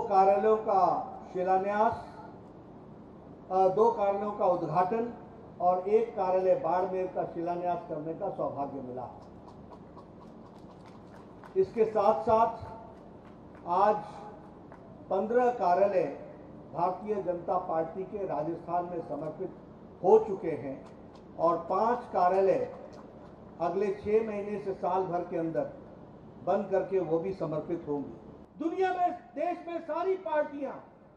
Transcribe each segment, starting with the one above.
कार्यालयों का शिलान्यास, 2 कार्यालयों का उद्घाटन और 1 कार्यालय बाड़मेर का शिलान्यास करने का सौभाग्य मिला। इसके साथ साथ आज 15 कार्यालय भारतीय जनता पार्टी के राजस्थान में समर्पित हो चुके हैं और 5 कार्यालय अगले 6 महीने से साल भर के अंदर बंद करके वो भी समर्पित होंगी। दुनिया में, देश में सारी पार्टियां,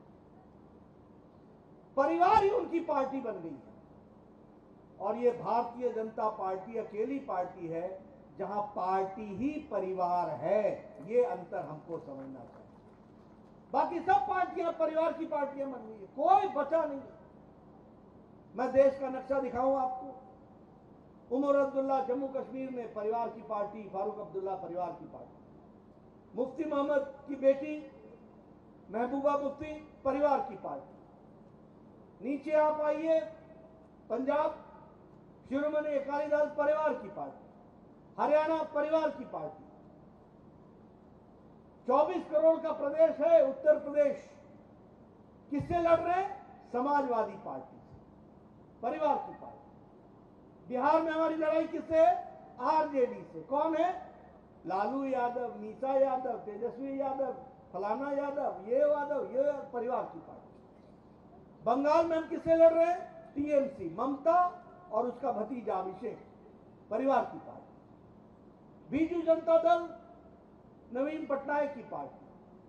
परिवार ही उनकी पार्टी बन गई है और ये भारतीय जनता पार्टी अकेली पार्टी है जहां पार्टी ही परिवार है। ये अंतर हमको समझना चाहिए। बाकी सब पार्टियां परिवार की पार्टियां बन गई है, कोई बचा नहीं। मैं देश का नक्शा दिखाऊं आपको। उमर अब्दुल्ला जम्मू कश्मीर में परिवार की पार्टी, फारूक अब्दुल्ला परिवार की पार्टी, मुफ्ती मोहम्मद की बेटी महबूबा मुफ्ती परिवार की पार्टी। नीचे आप आइए, पंजाब शिरोमणि अकाली दल परिवार की पार्टी, हरियाणा परिवार की पार्टी। 24 करोड़ का प्रदेश है उत्तर प्रदेश, किससे लड़ रहे हैं? समाजवादी पार्टी से, परिवार की पार्टी। बिहार में हमारी लड़ाई किससे है? आरजेडी से। कौन है? लालू यादव, मीसा यादव, तेजस्वी यादव, फलाना यादव, ये परिवार की पार्टी। बंगाल में हम किससे लड़ रहे हैं? टीएमसी, ममता और उसका भतीजा अभिषेक, परिवार की पार्टी। बीजू जनता दल नवीन पटनायक की पार्टी,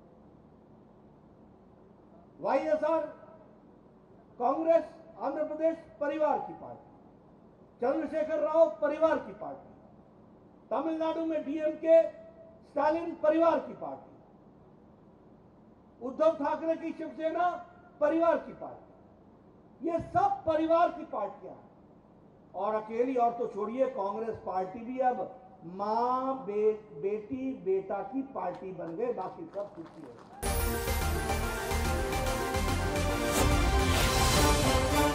वाईएसआर कांग्रेस आंध्र प्रदेश परिवार की पार्टी, चंद्रशेखर राव परिवार की पार्टी, तमिलनाडु में डीएमके स्टालिन परिवार की पार्टी, उद्धव ठाकरे की शिवसेना परिवार की पार्टी। ये सब परिवार की पार्टियां हैं। और अकेली और तो छोड़िए, कांग्रेस पार्टी भी अब मां बेटी बेटा की पार्टी बन गए, बाकी सब खुशी है।